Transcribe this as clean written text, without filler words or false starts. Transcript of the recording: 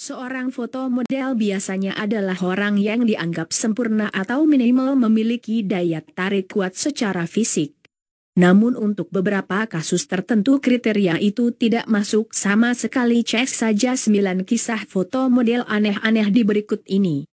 Seorang foto model biasanya adalah orang yang dianggap sempurna atau minimal memiliki daya tarik kuat secara fisik. Namun untuk beberapa kasus tertentu kriteria itu tidak masuk sama sekali. Cek saja 9 kisah foto model aneh-aneh di berikut ini.